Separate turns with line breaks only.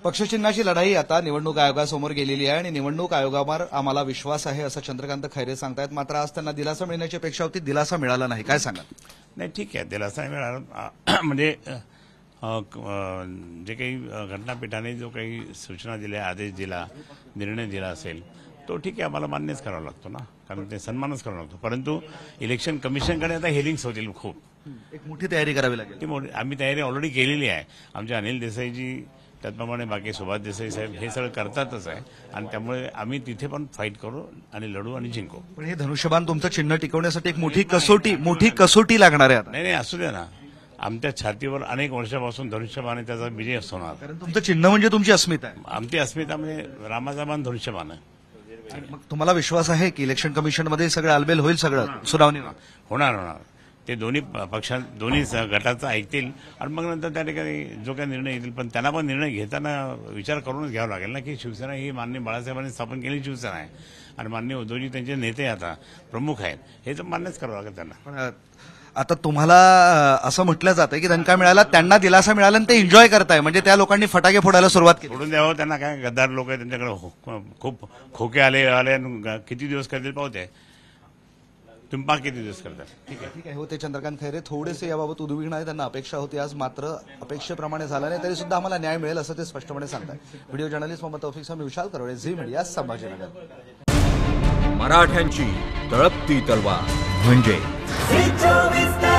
पक्षचिन्हाची लढाई आता निवडणूक आयोगासमोर गेलेली आहे आणि निवडणूक आयोगावर आम्हाला विश्वास आहे असं चंद्रकांत खैरे सांगतायत। मात्र आज त्यांना दिलासा मिळण्याची अपेक्षा होती, दिलासा मिळाला नाही, काय सांगाल?
नाही, ठीक आहे, दिलासा मिळाला म्हणजे जे काही घटनापीठाने जो काही सूचना दिल्या, आदेश दिला, निर्णय दिला असेल तो ठीक आहे, आम्हाला मान्यच करावा लागतो ना, कारण ते सन्मानच करावा लागतो। परंतु इलेक्शन कमिशनकडे आता हिअरिंग्स होतील, खूप
एक मोठी तयारी करावी लागेल।
आम्ही तयारी ऑलरेडी केलेली आहे। आमचे अनिल देसाईजी, त्याचप्रमाणे बाकी सुभाष देसाई साहेब हे सगळं करतातच आहे आणि त्यामुळे आम्ही तिथे पण फाईट करू आणि लढू आणि जिंकू।
पण हे धनुष्यबाण तुमचं चिन्ह टिकवण्यासाठी एक मोठी कसोटी लागणार आहे आता।
नाही, असू दे ना, आमच्या छातीवर अनेक वर्षापासून धनुष्यबाण आहे, त्याचा विजय होणार।
कारण तुमचं चिन्ह म्हणजे तुमची अस्मिता आहे।
आमची अस्मिता म्हणजे रामाचा बाण धनुष्यबाण आहे।
मग तुम्हाला विश्वास आहे की इलेक्शन कमिशनमध्ये सगळं आलबेल होईल, सगळं सुनावणी
होणार? ते दोन्ही दोन्ही गटाचं ऐकतील आणि मग नंतर त्या ठिकाणी जो काही निर्णय येतील, पण त्यांना पण निर्णय घेताना विचार करूनच घ्यावा लागेल ना, की शिवसेना ही माननीय बाळासाहेबांनी स्थापन केलेली शिवसेना आहे आणि माननीय उद्धवजी त्यांचे नेते आता प्रमुख आहेत, हे तर मान्यच करावं लागेल त्यांना।
पण आता तुम्हाला असं म्हटलं जातं की दणका मिळाला, त्यांना दिलासा मिळाला आणि ते एन्जॉय करताय, म्हणजे त्या लोकांनी फटाके फोडायला सुरुवात केली।
फोडून द्यावं त्यांना, काय गद्दार लोक आहेत, त्यांच्याकडे खूप खोके आले किती दिवस करतील पाहते, तुम्ही पहा किती दिवस करतात।
ठीक आहे, होते चंद्रकांत खैरे थोडेसे याबाबत उद्विग्न आहे, त्यांना अपेक्षा होती आज, मात्र अपेक्षेप्रमाणे झालं नाही, तरी सुद्धा आम्हाला न्याय मिळेल असं ते स्पष्टपणे सांगतात। व्हिडिओ जर्नलिस्ट मोहम्मद तौफिक मी विशाल करवडे, झी मीडिया, संभाजीनगर।
मराठ्यांची तळपती तलवार म्हणजे